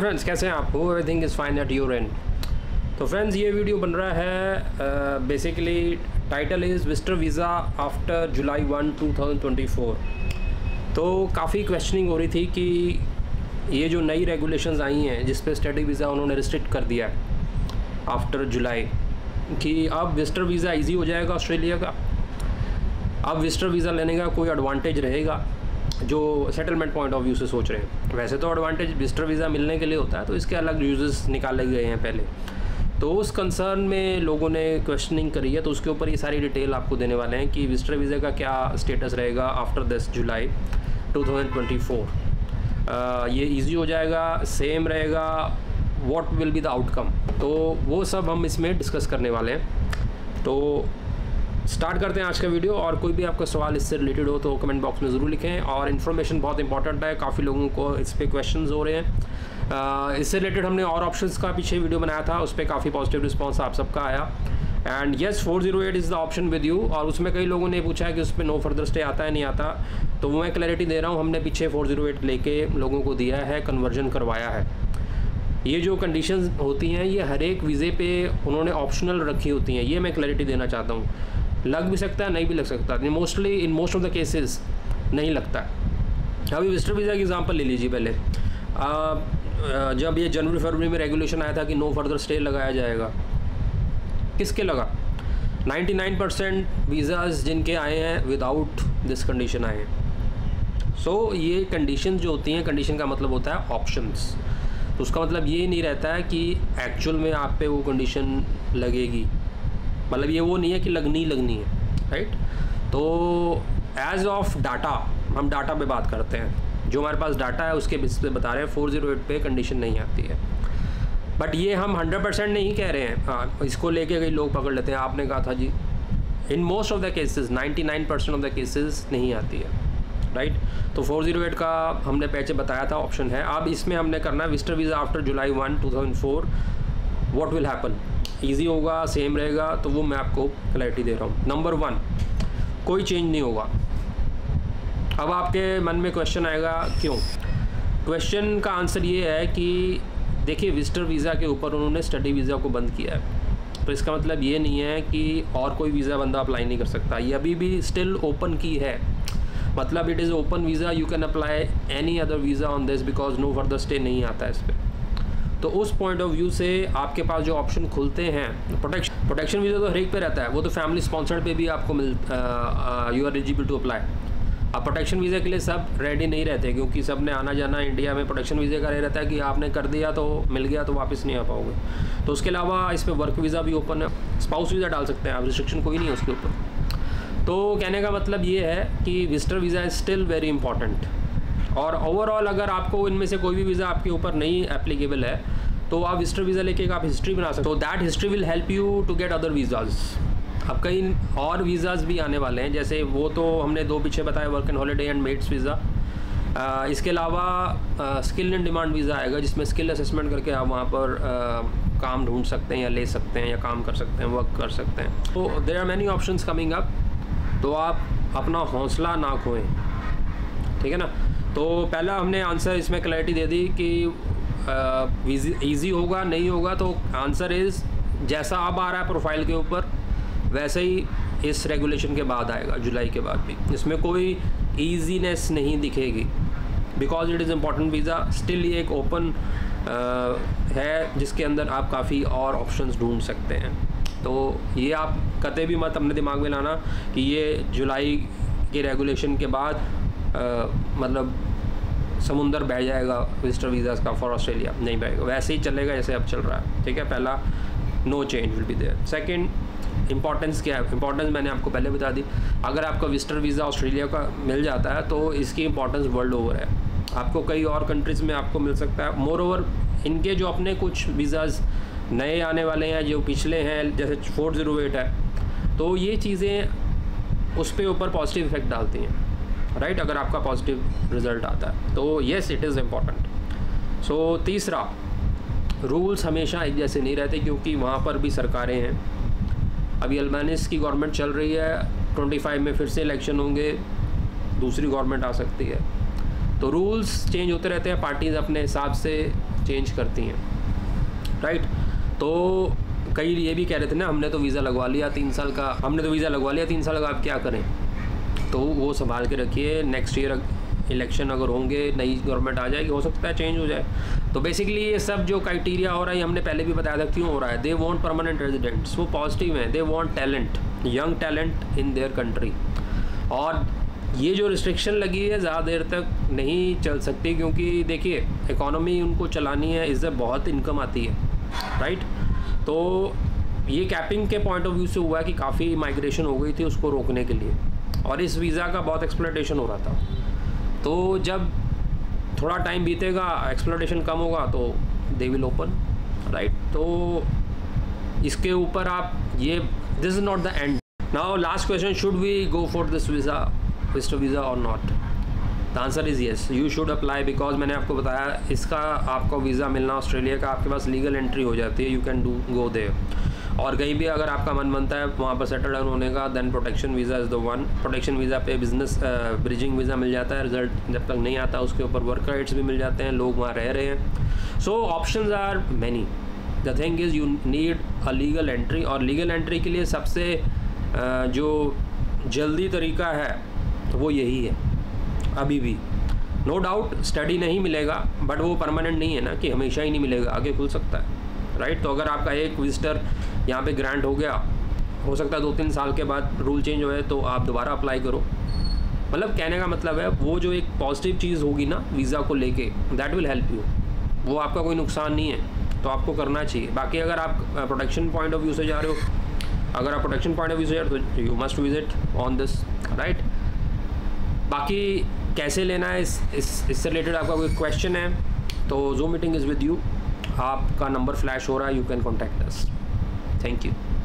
Friends, कैसे हैं आप? Hope everything is fine at your end. तो फ्रेंड्स, ये वीडियो बन रहा है basically title is visitor visa after July 1, 2024। तो काफ़ी क्वेश्चनिंग हो रही थी कि ये जो नई रेगुलेशंस आई हैं जिस पे स्टडी वीज़ा उन्होंने रिस्ट्रिक्ट कर दिया है आफ्टर जुलाई, कि अब विजिटर वीज़ा इजी हो जाएगा ऑस्ट्रेलिया का। अब विजिटर वीज़ा लेने का कोई एडवांटेज रहेगा जो सेटलमेंट पॉइंट ऑफ व्यू से सोच रहे हैं। वैसे तो एडवांटेज विजिटर वीज़ा मिलने के लिए होता है, तो इसके अलग यूजेस निकाले गए हैं पहले। तो उस कंसर्न में लोगों ने क्वेश्चनिंग करी है, तो उसके ऊपर ये सारी डिटेल आपको देने वाले हैं कि विजिटर वीज़ा का क्या स्टेटस रहेगा आफ्टर 10 जुलाई 2024। ये इजी हो जाएगा, सेम रहेगा, what will be the outcome, तो वो सब हम इसमें डिस्कस करने वाले हैं। तो स्टार्ट करते हैं आज का वीडियो। और कोई भी आपका सवाल इससे रिलेटेड हो तो कमेंट बॉक्स में ज़रूर लिखें। और इन्फॉर्मेशन बहुत इंपॉर्टेंट है, काफ़ी लोगों को इस पर क्वेश्चंस हो रहे हैं। इससे रिलेटेड हमने और ऑप्शंस का पीछे वीडियो बनाया था, उस पर काफ़ी पॉजिटिव रिस्पॉन्स आप सबका आया। And yes, 408 is the option with you. और उसमें कई लोगों ने पूछा है कि उस पर नो फर्दर स्टे आता है नहीं आता, तो वो मैं क्लैरिटी दे रहा हूँ। हमने पीछे 408 लेके लोगों को दिया है, कन्वर्जन करवाया है। ये जो कंडीशंस होती हैं ये हर एक वीज़े पे उन्होंने ऑप्शनल रखी होती हैं, ये मैं क्लैरिटी देना चाहता हूँ। लग भी सकता है, नहीं भी लग सकता, mostly in most of the cases नहीं लगता है। अभी विजिटर वीज़ा की एग्जांपल ले लीजिए। पहले जब ये जनवरी फरवरी में रेगुलेशन आया था कि नो फर्दर स्टे लगाया जाएगा, किसके लगा? 99% वीज़ाज जिनके आए हैं विदाउट दिस कंडीशन आए हैं। सो ये कंडीशन जो होती हैं, कंडीशन का मतलब होता है ऑप्शंस। तो उसका मतलब ये नहीं रहता है कि एक्चुअल में आप पे वो कंडीशन लगेगी, मतलब ये वो नहीं है कि लगनी है, राइट। तो एज ऑफ डाटा, हम डाटा पे बात करते हैं, जो हमारे पास डाटा है उसके बेसिस पे बता रहे हैं 408 पे कंडीशन नहीं आती है। बट ये हम 100% नहीं कह रहे हैं। हाँ, इसको लेके कई लोग पकड़ लेते हैं, आपने कहा था जी in most of the cases 99% of the cases नहीं आती है, राइट। तो 408 का हमने पहले बताया था ऑप्शन है। अब इसमें हमने करना है visitor visa after July 1, 2004 what will happen. Easy होगा, सेम रहेगा, तो वो मैं आपको क्लैरिटी दे रहा हूँ। नंबर 1, कोई चेंज नहीं होगा। अब आपके मन में क्वेश्चन आएगा, क्यों? क्वेश्चन का आंसर ये है कि देखिए, विजिटर वीज़ा के ऊपर उन्होंने स्टडी वीज़ा को बंद किया है, तो इसका मतलब ये नहीं है कि और कोई वीज़ा बंदा अप्लाई नहीं कर सकता। ये अभी भी स्टिल ओपन की है, मतलब it is open visa, you can apply any other visa on this because no further stay नहीं आता है इस पर। तो उस पॉइंट ऑफ व्यू से आपके पास जो ऑप्शन खुलते हैं, प्रोटेक्शन वीज़ा तो हर एक पे रहता है, वो तो फैमिली स्पॉन्सर्ड पे भी आपको you are eligible to apply. अब प्रोटेक्शन वीज़ा के लिए सब रेडी नहीं रहते, क्योंकि सब ने आना जाना इंडिया में। प्रोटेक्शन वीज़ा का रहता है कि आपने कर दिया तो मिल गया, तो वापस नहीं आ पाओगे। तो उसके अलावा इस पर वर्क वीज़ा भी ओपन है, स्पाउस वीज़ा डाल सकते हैं आप, रिस्ट्रिक्शन कोई नहीं है उसके ऊपर। तो कहने का मतलब ये है कि visitor visa is still very important. और ओवरऑल अगर आपको इनमें से कोई भी वीज़ा आपके ऊपर नहीं एप्लीकेबल है, तो आप विजिटर वीज़ा लेके आप हिस्ट्री बना सकते हो। That history will help you to get other visas. अब कई और वीज़ाज़ भी आने वाले हैं, जैसे वो तो हमने दो पीछे बताया, work and holiday and mates visa. इसके अलावा स्किल एंड डिमांड वीज़ा आएगा, जिसमें स्किल असेसमेंट करके आप वहाँ पर काम ढूंढ सकते हैं या ले सकते हैं या काम कर सकते हैं, वर्क कर सकते हैं। तो there are many options coming up, तो आप अपना हौसला ना खोएं, ठीक है ना। तो पहला हमने आंसर इसमें क्लैरिटी दे दी कि ईजी होगा नहीं होगा। तो आंसर इज़ जैसा अब आ रहा है प्रोफाइल के ऊपर, वैसे ही इस रेगुलेशन के बाद आएगा, जुलाई के बाद भी। इसमें कोई ईजीनेस नहीं दिखेगी, because it is important visa. Still ये एक ओपन है जिसके अंदर आप काफ़ी और ऑप्शंस ढूंढ सकते हैं। तो ये आप कतई भी मत अपने दिमाग में लाना कि ये जुलाई के रेगुलेशन के बाद मतलब समुंदर बह जाएगा विजिटर वीज़ाज़ का फॉर ऑस्ट्रेलिया, नहीं बहेगा, वैसे ही चलेगा जैसे अब चल रहा है, ठीक है। पहला, no change will be there. Second, importance क्या है? इंपॉर्टेंस मैंने आपको पहले बता दी। अगर आपका विजिटर वीज़ा ऑस्ट्रेलिया का मिल जाता है तो इसकी इंपॉर्टेंस वर्ल्ड ओवर है, आपको कई और कंट्रीज़ में आपको मिल सकता है। मोर ओवर इनके जो अपने कुछ वीज़ाज़ नए आने वाले हैं, जो पिछले हैं, जैसे 408 है, तो ये चीज़ें उस पर ऊपर पॉजिटिव इफेक्ट डालती हैं, राइट। अगर आपका पॉजिटिव रिज़ल्ट आता है तो yes, it is important. So तीसरा, रूल्स हमेशा एक जैसे नहीं रहते, क्योंकि वहाँ पर भी सरकारें हैं। अभी अल्बानीज़ की गवर्नमेंट चल रही है, 25 में फिर से इलेक्शन होंगे, दूसरी गवर्नमेंट आ सकती है। तो रूल्स चेंज होते रहते हैं, पार्टीज़ अपने हिसाब से चेंज करती हैं, राइट। तो कई ये भी कह रहे थे ना, हमने तो वीज़ा लगवा लिया 3 साल का, आप क्या करें। तो वो संभाल के रखिए, नेक्स्ट ईयर इलेक्शन अगर होंगे, नई गवर्नमेंट आ जाएगी, हो सकता है चेंज हो जाए। तो बेसिकली ये सब जो क्राइटेरिया हो रहा है, हमने पहले भी बताया था क्यों हो रहा है। दे वांट परमानेंट रेजिडेंट्स, वो पॉजिटिव हैं, they want talent, young talent in their country. और ये जो रिस्ट्रिक्शन लगी है ज़्यादा देर तक नहीं चल सकती, क्योंकि देखिए इकोनॉमी उनको चलानी है, इससे बहुत इनकम आती है, राइट। तो ये कैपिंग के पॉइंट ऑफ व्यू से हुआ है कि काफ़ी माइग्रेशन हो गई थी उसको रोकने के लिए, और इस वीज़ा का बहुत एक्सप्लॉयटेशन हो रहा था। तो जब थोड़ा टाइम बीतेगा, एक्सप्लॉयटेशन कम होगा, तो दे विल ओपन, राइट। तो इसके ऊपर आप ये, this is not the end. Now last question, should we go for this visa, visitor visa और नॉट? The answer is yes, you should apply, because मैंने आपको बताया इसका आपको वीज़ा मिलना ऑस्ट्रेलिया का, आपके पास लीगल एंट्री हो जाती है, यू कैन गो देयर। और कहीं भी अगर आपका मन बनता है वहाँ पर सेटल डाउन होने का, then protection visa is the one. Protection visa पे बिजनेस ब्रिजिंग वीज़ा मिल जाता है, रिजल्ट जब तक नहीं आता उसके ऊपर वर्क राइट्स भी मिल जाते हैं, लोग वहाँ रह रहे हैं। So options are many, the thing is you need a legal entry, और लीगल एंट्री के लिए सबसे जो जल्दी तरीका है वो यही है अभी भी। नो डाउट स्टडी नहीं मिलेगा, बट वो परमानेंट नहीं है ना कि हमेशा ही नहीं मिलेगा, आगे खुल सकता है, राइट। तो अगर आपका एक विजिटर यहाँ पे ग्रांट हो गया, हो सकता है 2-3 साल के बाद रूल चेंज हुए तो आप दोबारा अप्लाई करो। मतलब कहने का मतलब है वो जो एक पॉजिटिव चीज़ होगी ना वीज़ा को लेके, दैट विल हेल्प यू, वो आपका कोई नुकसान नहीं है, तो आपको करना चाहिए। बाकी अगर आप प्रोटेक्शन पॉइंट ऑफ व्यू से जा रहे हो, अगर आप प्रोटेक्शन पॉइंट ऑफ व्यू से जा रहे हो तो you must visit on this, right. बाकी कैसे लेना है इससे रिलेटेड आपका कोई क्वेश्चन है तो Zoom meeting is with you, आपका नंबर फ्लैश हो रहा है, you can contact us. Thank you.